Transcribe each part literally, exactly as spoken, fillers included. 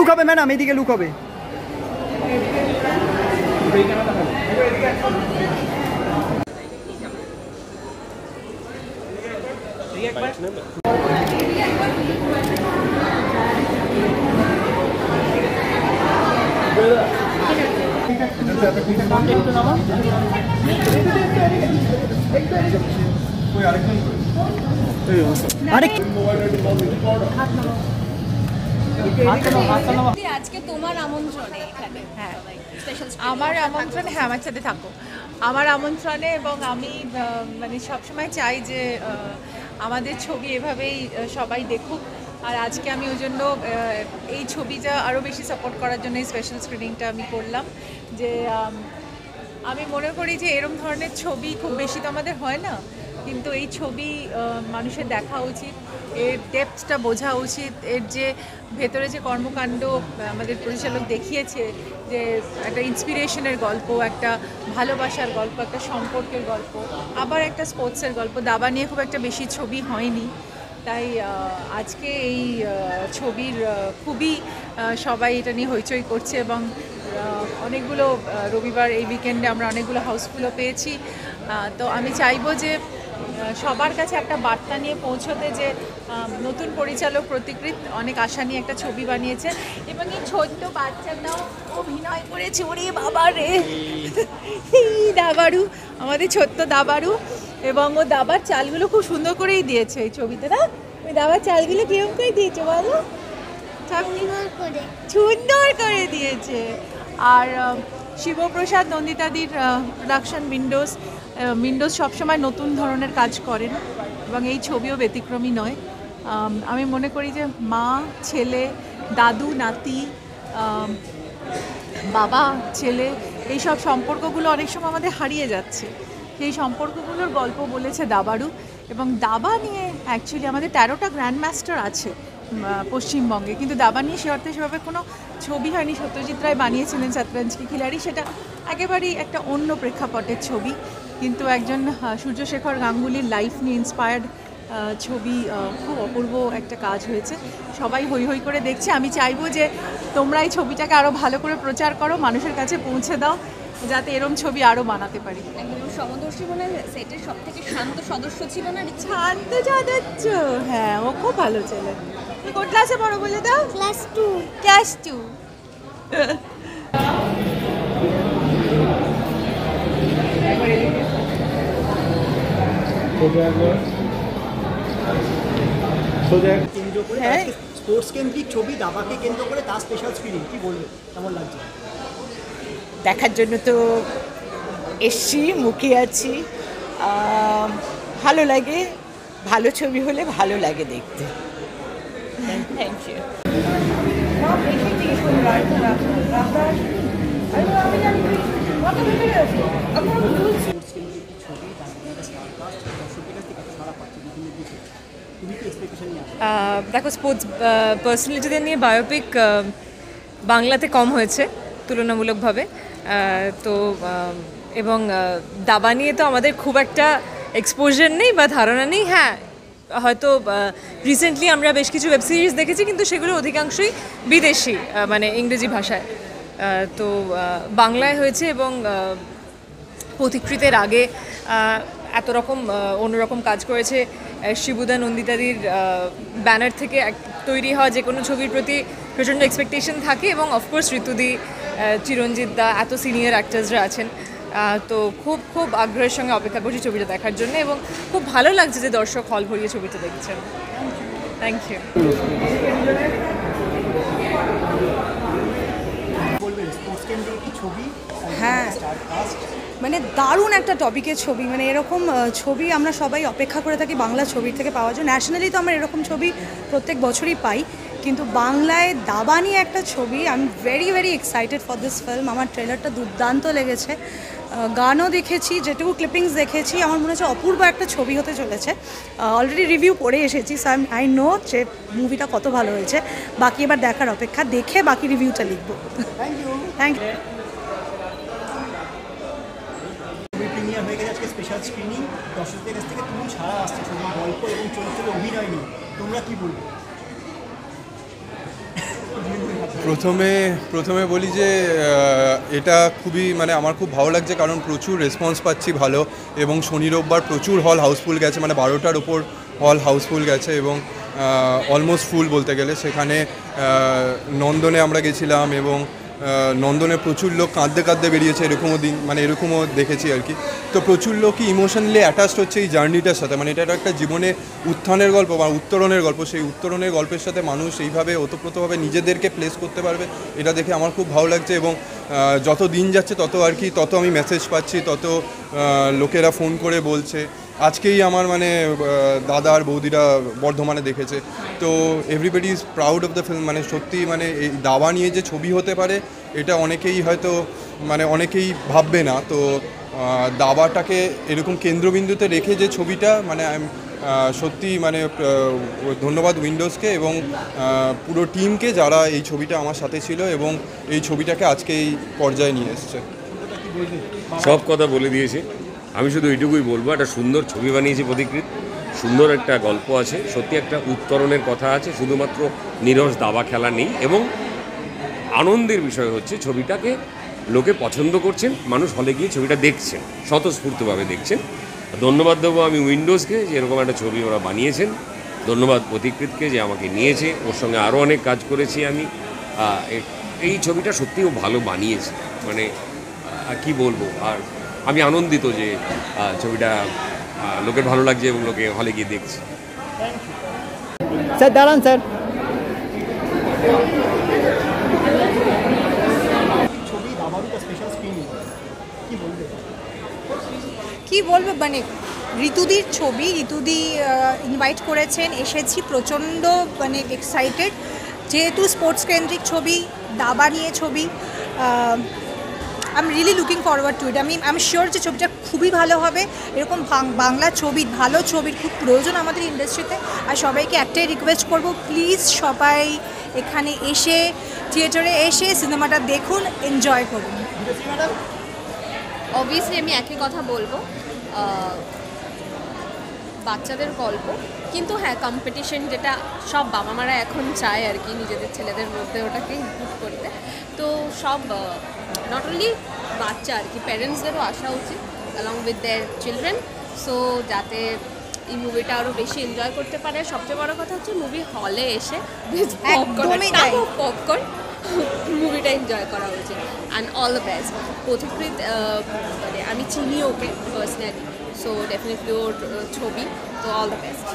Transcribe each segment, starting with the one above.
Look হবে madam, এদিকে look হবে। আজকে তোমার আমন্ত্রণে এখানে, হ্যাঁ আমার আমন্ত্রণে, হ্যাঁ আমার সাথে থাকো আমার আমন্ত্রণে। এবং আমি মানে সবসময় চাই যে আমাদের ছবি এভাবেই সবাই দেখুক। আর আজকে আমি ওই জন্য এই ছবিটা আরও বেশি সাপোর্ট করার জন্য এই স্পেশাল স্ক্রিনিংটা আমি করলাম। যে আমি মনে করি যে এরম ধরনের ছবি খুব বেশি তো আমাদের হয় না, কিন্তু এই ছবি মানুষের দেখা উচিত, এর ডেপথটা বোঝা উচিত, এর যে ভেতরে যে কর্মকাণ্ড আমাদের পরিচালক দেখিয়েছে, যে একটা ইন্সপিরেশনের গল্প, একটা ভালোবাসার গল্প, একটা সম্পর্কের গল্প, আবার একটা স্পোর্টসের গল্প। দাবা নিয়ে খুব একটা বেশি ছবি হয়নি, তাই আজকে এই ছবির খুবই সবাই এটা নিয়ে হইচই করছে। এবং অনেকগুলো রবিবার এই উইকেন্ডে আমরা অনেকগুলো হাউসফুলও পেয়েছি। তো আমি চাইবো যে সবার কাছে একটা বার্তা নিয়ে পৌঁছতে, যে নতুন পরিচালক প্রতিকৃত অনেক আশা নিয়ে একটা ছবি বানিয়েছে এবং এই ছোট্ট বাচ্চাটাও অভিনয় করেছে। ওরে বাবা রে, দাবারু, আমাদের ছোট্ট দাবারু। এবং ও দাবার চালগুলো খুব সুন্দর করেই দিয়েছে এই ছবিতে, না? ওই দাবার চালগুলো কিরকম করে দিয়েছে বলো? সুন্দর করে দিয়েছে। আর শিবপ্রসাদ নন্দিতাদির প্রোডাকশন উইন্ডোজ উইন্ডোজ সবসময় নতুন ধরনের কাজ করেন এবং এই ছবিও ব্যতিক্রমী নয়। আমি মনে করি যে মা ছেলে, দাদু নাতি, বাবা ছেলে, এই সব সম্পর্কগুলো অনেক সময় আমাদের হারিয়ে যাচ্ছে। সেই সম্পর্কগুলোর গল্প বলেছে দাবারু। এবং দাবা নিয়ে অ্যাকচুয়ালি আমাদের তেরোটা গ্র্যান্ড মাস্টার আছে পশ্চিমবঙ্গে, কিন্তু দাবা নিয়ে সে অর্থে সেভাবে কোনো ছবি হয়নি। সত্যজিৎ রায় বানিয়েছিলেন শতরঞ্জ কি খিলাড়ি, সেটা একেবারেই একটা অন্য প্রেক্ষাপটের ছবি, কিন্তু একজন সূর্যশেখর গাঙ্গুলির লাইফ নিয়ে ইন্সপায়ার্ড ছবি, খুব অপূর্ব একটা কাজ হয়েছে। সবাই হই হই করে দেখছে। আমি চাইবো যে তোমরা এই ছবিটাকে আরও ভালো করে প্রচার করো, মানুষের কাছে পৌঁছে দাও, যাতে এরম ছবি আরও বানাতে পারি। একদম সমদর্শী মনে সেটের সব থেকে শান্ত সদস্য ছিল না? শান্ত সদস্য, হ্যাঁ ও খুব ভালো ছেলে। তুই কোন ক্লাসে পড়ো বলে দাও? Class two. Class two. কেন্দ্র করে স্পোর্টস কেন্দ্রিক ছবি দাবাকে কেন্দ্র করে তার স্পেশাল স্ক্রিনিং, কি বলবে, কেমন লাগছে? দেখার জন্য তো এসছি, মুখে আছি, ভালো লাগে। ভালো ছবি হলে ভালো লাগে দেখতে। Thank you. দেখো, স্পোর্টস পার্সোনালিটিদের নিয়ে বায়োপিক বাংলাতে কম হয়েছে তুলনামূলকভাবে। তো এবং দাবা নিয়ে তো আমাদের খুব একটা এক্সপোজার নেই বা ধারণা নেই। হ্যাঁ, হয়তো রিসেন্টলি আমরা বেশ কিছু ওয়েব সিরিজ দেখেছি, কিন্তু সেগুলো অধিকাংশই বিদেশি, মানে ইংরেজি ভাষায়। তো বাংলায় হয়েছে এবং প্রতিকৃতের আগে এত রকম অন্যরকম কাজ করেছে। শিবুদা নন্দিতাদির ব্যানার থেকে তৈরি হওয়া যে কোনো ছবির প্রতি প্রচণ্ড এক্সপেকটেশন থাকে, এবং অফকোর্স ঋতুদি, চিরঞ্জিত দা, এত সিনিয়র অ্যাক্টার্সরা আছেন। তো খুব খুব আগ্রহের সঙ্গে অপেক্ষা করছি ছবিটা দেখার জন্য, এবং খুব ভালো লাগছে যে দর্শক হল ভরিয়ে ছবিটা দেখছেন। Thank you. হ্যাঁ, মানে দারুণ একটা টপিকের ছবি। মানে এরকম ছবি আমরা সবাই অপেক্ষা করে থাকি বাংলা ছবির থেকে পাওয়ার জন্য। ন্যাশনালি তো আমরা এরকম ছবি প্রত্যেক বছরই পাই, কিন্তু বাংলায় দাবা নিয়ে একটা ছবি। I am very very excited for this film. আমার ট্রেলারটা দুর্দান্ত লেগেছে, গানও দেখেছি, যেটুকু ক্লিপিংস দেখেছি আমার মনে হচ্ছে অপূর্ব একটা ছবি হতে চলেছে। অলরেডি রিভিউ পড়ে এসেছি, সো আই আই নো যে মুভিটা কত ভালো হয়েছে। বাকি এবার দেখার অপেক্ষা, দেখে বাকি রিভিউটা লিখবো। Thank you. Thank you. হয়ে গেছে আজকে স্পেশাল স্ক্রিনিং, দর্শকদের কাছ থেকে তুমি ছাড়া আসছে ছবির গল্প এবং চরিত্রের অভিনয় নিয়ে, তোমরা কি বলবে? প্রথমে প্রথমে বলি যে আহ, এটা খুবই মানে আমার খুব ভালো লাগছে, কারণ প্রচুর রেসপন্স পাচ্ছি ভালো, এবং শনি রোববার প্রচুর হল হাউসফুল গেছে, মানে বারোটার ওপর হল হাউসফুল গেছে, এবং অলমোস্ট ফুল বলতে গেলে। সেখানে আহ, নন্দনে আমরা গেছিলাম, এবং আহ, নন্দনে প্রচুর লোক কাঁদতে কাঁদতে বেরিয়েছে, এরকমও দিন মানে এরকমও দেখেছি আর কি। তো প্রচুর লোকই ইমোশনালি অ্যাটাচড হচ্ছে এই জার্নিটার সাথে, মানে এটা একটা জীবনে উত্থানের গল্প বা উত্তরণের গল্প। সেই উত্তরণের গল্পের সাথে মানুষ এইভাবে ওতপ্রোতভাবে নিজেদেরকে প্লেস করতে পারবে, এটা দেখে আমার খুব ভালো লাগছে। এবং আহ, যত দিন যাচ্ছে তত আর কি তত আমি মেসেজ পাচ্ছি, তত আহ, লোকেরা ফোন করে বলছে। আজকেই আমার মানে আহ, দাদা আর বৌদিরা বর্ধমানে দেখেছে। তো everybody is proud of the film. মানে সত্যি মানে এই দাবা নিয়ে যে ছবি হতে পারে এটা অনেকেই হয়তো মানে অনেকেই ভাববে না। তো আহ, দাবাটাকে এরকম কেন্দ্রবিন্দুতে রেখে যে ছবিটা, মানে আই- আহ, সত্যি মানে আহ, ধন্যবাদ উইন্ডোজকে এবং আহ, পুরো টিমকে যারা এই ছবিটা আমার সাথে ছিল এবং এই ছবিটাকে আজকে এই পর্যায়ে নিয়ে এসছে। সব কথা বলে দিয়েছে। আমি শুধু এইটুকুই বলবো, একটা সুন্দর ছবি বানিয়েছে প্রতিকৃত, সুন্দর একটা গল্প আছে, সত্যি একটা উত্তরণের কথা আছে, শুধুমাত্র নিরস দাবা খেলা নেই। এবং আনন্দের বিষয় হচ্ছে ছবিটাকে লোকে পছন্দ করছেন, মানুষ হলে গিয়ে ছবিটা দেখছেন, স্বতঃস্ফূর্তভাবে দেখছেন। ধন্যবাদ দেবো আমি উইন্ডোজকে যে এরকম একটা ছবি ওরা বানিয়েছেন, ধন্যবাদ প্রতিকৃতকে যে আমাকে নিয়েছে, ওর সঙ্গে আরও অনেক কাজ করেছি আমি। আহ, এ- এই ছবিটা সত্যিও ভালো বানিয়েছে, মানে আহ, কি বলবো। আর আমি আনন্দিত যে আহ, ছবিটা আহ, লোকের ভালো লাগছে এবং লোকে হলে গিয়ে দেখছে। স্যার দাঁড়ান স্যার। ছবি দাবারু का স্পেশাল স্ক্রিনিং কি বলবে? কি বলবো, মানে ঋতুদির ছবি, ঋতুদি ইনভাইট করেছেন, এসেছি প্রচণ্ড মানে এক্সাইটেড, যেহেতু স্পোর্টস কেন্দ্রিক ছবি, দাবা নিয়ে ছবি। I am really looking forward to it. আমি আমি শিওর যে ছবিটা খুবই ভালো হবে। এরকম বাংলা ছবির, ভালো ছবির খুব প্রয়োজন আমাদের ইন্ডাস্ট্রিতে। আর সবাইকে একটাই রিকোয়েস্ট করব, প্লিজ সবাই এখানে এসে, থিয়েটারে এসে সিনেমাটা দেখুন, এনজয় করুন। অবভিয়াসলি আমি একই কথা বলবো, বাচ্চাদের গল্প, কিন্তু হ্যাঁ কম্পিটিশন যেটা সব বাবা মারা এখন চায় আর কি নিজেদের ছেলেদের মধ্যে ওটাকে ইমপ্রুভ করতে। তো সব নট অনলি বাচ্চা আর কি, প্যারেন্টসদেরও আসা উচিত along with their children, so যাতে এই মুভিটা আরও বেশি এনজয় করতে পারে। সবচেয়ে বড় কথা হচ্ছে মুভি হলে এসে একদমই তাই। পপকর্ন মুভিটা এনজয় করা উচিত। And all the best Pathikrit, মানে আমি চিনি ওকে পার্সোনালি, সো ডেফিনেটলি ওর ছবি, তো অল দ্য বেস্ট।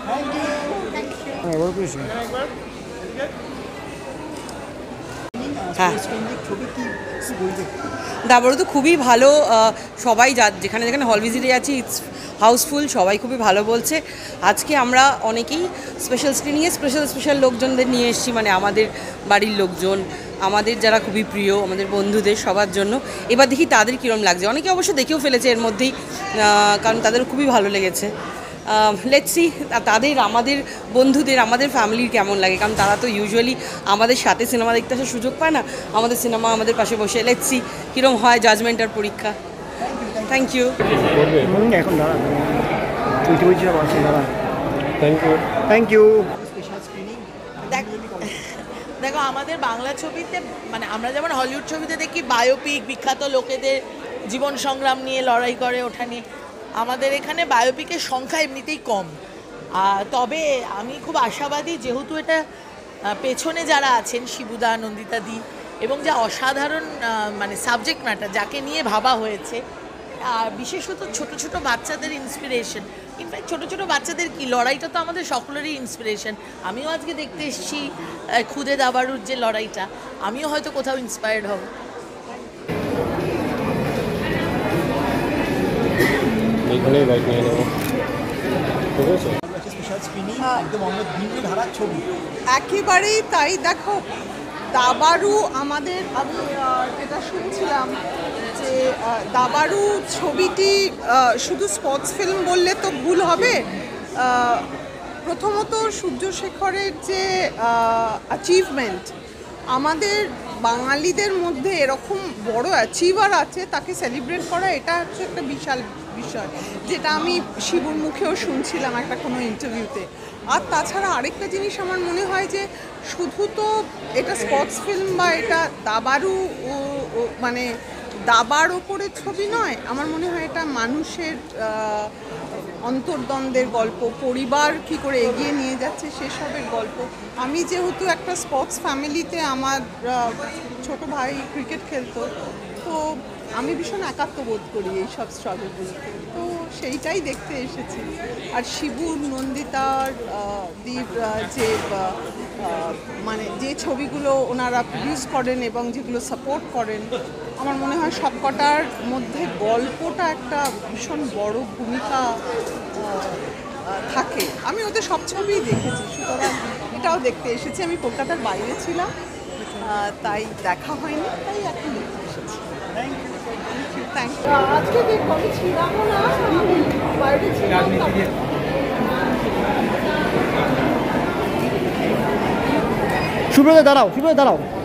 হ্যাঁ, ছবি কি বলবে? দাবারু তো খুবই ভালো, আহ, সবাই যা যেখানে যেখানে হল ভিজিটে যাচ্ছি ইটস হাউসফুল, সবাই খুবই ভালো বলছে। আজকে আমরা অনেকেই স্পেশাল স্ক্রিনিংয়ে স্পেশাল স্পেশাল লোকজনদের নিয়ে এসেছি, মানে আমাদের বাড়ির লোকজন, আমাদের যারা খুবই প্রিয়, আমাদের বন্ধুদের, সবার জন্য। এবার দেখি তাদের কীরকম লাগছে। অনেকে অবশ্য দেখেও ফেলেছে এর মধ্যেই, আহ, কারণ তাদের খুবই ভালো লেগেছে। লেটস সি তাদের, আমাদের বন্ধুদের, আমাদের ফ্যামিলির কেমন লাগে, কারণ তারা তো ইউজুয়ালি আমাদের সাথে সিনেমা দেখতে আসার সুযোগ পায় না। আমাদের সিনেমা আমাদের পাশে বসে, লেটস সি কীরকম হয় জাজমেন্টার পরীক্ষা। Thank you. এখন দাঁড়ান, বলছি বলছি দাঁড়ান। Thank you thank you. Special screening দেখো, আমাদের বাংলা ছবিতে মানে আমরা যেমন হলিউড ছবিতে দেখি বায়োপিক, বিখ্যাত লোকেদের জীবন সংগ্রাম নিয়ে লড়াই করে ওঠা নিয়ে, আমাদের এখানে বায়োপিকের সংখ্যা এমনিতেই কম। তবে আমি খুব আশাবাদী, যেহেতু এটা পেছনে যারা আছেন শিবুদা, নন্দিতাদি, এবং যা অসাধারণ মানে সাবজেক্ট ম্যাটার যাকে নিয়ে ভাবা হয়েছে, আর বিশেষত ছোট ছোট বাচ্চাদের ইন্সপিরেশন। ইনফ্যাক্ট ছোট ছোট বাচ্চাদের কি লড়াইটা তো আমাদের সকলেরই ইন্সপিরেশন। আমিও আজকে দেখতে এসেছি খুদে দাবারুর যে লড়াইটা, আমিও হয়তো কোথাও ইন্সপায়ার্ড হব। একেবারেই তাই। দেখো, দাবারু আমাদের, আমি যেটা শুনছিলাম যে দাবারু ছবিটি শুধু স্পোর্টস ফিল্ম বললে তো ভুল হবে। প্রথমত সূর্যশেখরের যে অ্যাচিভমেন্ট, আমাদের বাঙালিদের মধ্যে এরকম বড় অ্যাচিভার আছে, তাকে সেলিব্রেট করা এটা হচ্ছে একটা বিশাল বিষয়, যেটা আমি শিবুর মুখেও শুনছিলাম একটা কোনো ইন্টারভিউতে। আর তাছাড়া আরেকটা জিনিস আমার মনে হয় যে শুধু তো এটা স্পোর্টস ফিল্ম বা এটা দাবারও মানে দাবার ওপরে ছবি নয়, আমার মনে হয় এটা মানুষের অন্তর্দ্বন্দ্বের গল্প, পরিবার কি করে এগিয়ে নিয়ে যাচ্ছে সেসবের গল্প। আমি যেহেতু একটা স্পোর্টস ফ্যামিলিতে, আমার ছোট ভাই ক্রিকেট খেলতো, তো আমি ভীষণ একাত্ম বোধ করি এইসব স্ট্রাগলগুলোতে, তো সেইটাই দেখতে এসেছি। আর শিবুর, নন্দিতার দীপ যে মানে যে ছবিগুলো ওনারা প্রডিউস করেন এবং যেগুলো সাপোর্ট করেন, আমার মনে হয় সবকটার মধ্যে গল্পটা একটা ভীষণ বড় ভূমিকা থাকে। আমি ওদের সব ছবিই দেখেছি, সুতরাং এটাও দেখতে এসেছি। আমি কলকাতার বাইরে ছিলাম, তাই দেখা হয়নি, তাই এখন দেখতে এসেছি। Thank you. আজকে ছিলাম না, বাইরে ছিলাম। সুব্রত দাঁড়াও, সুব্রত দাঁড়াও।